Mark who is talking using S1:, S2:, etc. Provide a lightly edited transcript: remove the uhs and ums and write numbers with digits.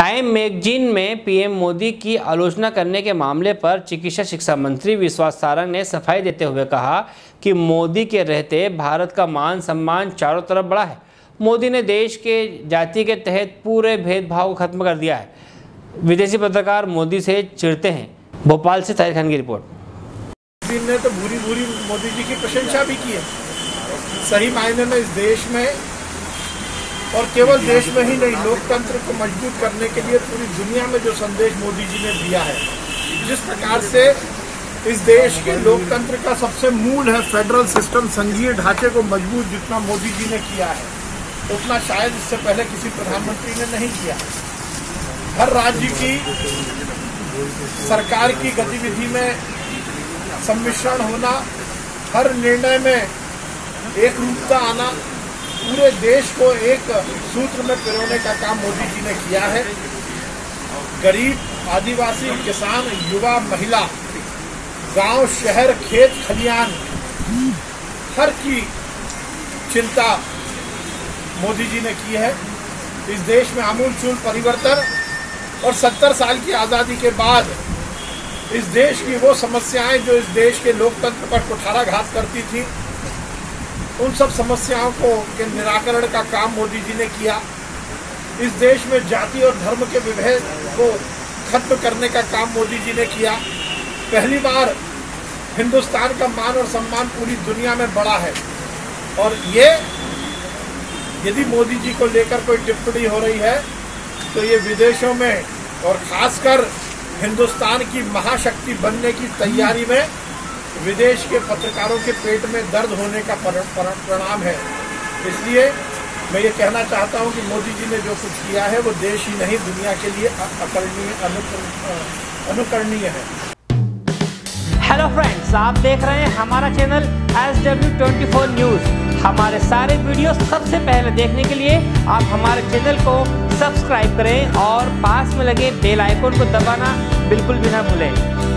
S1: Time magazine में PM Modi की आलोचना करने के मामले पर चिकित्सा शिक्षा मंत्री विश्वास सारंग ने सफाई देते हुए कहा कि मोदी के रहते भारत का मान सम्मान चारों तरफ बढ़ा है। मोदी ने देश के जाति के तहत पूरे भेदभाव को खत्म कर दिया है। विदेशी पत्रकार मोदी से चिढ़ते हैं। भोपाल से ताहिर खान की रिपोर्ट।
S2: ने तो भूरी भूरी मोदी जी की प्रशंसा भी की है। सही मायने में इस देश में और केवल देश में ही नहीं, लोकतंत्र को मजबूत करने के लिए पूरी दुनिया में जो संदेश मोदी जी ने दिया है, जिस प्रकार से इस देश के लोकतंत्र का सबसे मूल है फेडरल सिस्टम, संघीय ढांचे को मजबूत जितना मोदी जी ने किया है, उतना शायद इससे पहले किसी प्रधानमंत्री ने नहीं किया। हर राज्य की सरकार की गतिविधि में सम्मिश्रण होना, हर निर्णय में एक रूपता आना, पूरे देश को एक सूत्र में पिरोने का काम मोदी जी ने किया है। गरीब, आदिवासी, किसान, युवा, महिला, गांव, शहर, खेत खलियान, हर की चिंता मोदी जी ने की है। इस देश में आमूलचूल परिवर्तन और 70 साल की आज़ादी के बाद इस देश की वो समस्याएं जो इस देश के लोकतंत्र पर कुठाराघात करती थी, उन सब समस्याओं के निराकरण का काम मोदी जी ने किया। इस देश में जाति और धर्म के विभेद को खत्म करने का काम मोदी जी ने किया। पहली बार हिंदुस्तान का मान और सम्मान पूरी दुनिया में बढ़ा है। और ये यदि मोदी जी को लेकर कोई टिप्पणी हो रही है तो ये विदेशों में और खासकर हिंदुस्तान की महाशक्ति बनने की तैयारी में विदेश के पत्रकारों के पेट में दर्द होने का परिणाम है। इसलिए मैं ये कहना चाहता हूँ कि मोदी जी ने जो कुछ किया है वो देश ही नहीं दुनिया के लिए अनुकरणीय है।
S1: हेलो फ्रेंड्स, आप देख रहे हैं हमारा चैनल SW24 न्यूज़। हमारे सारे वीडियो सबसे पहले देखने के लिए आप हमारे चैनल को सब्सक्राइब करें और पास में लगे बेल आइकन को दबाना बिल्कुल भी ना भूलें।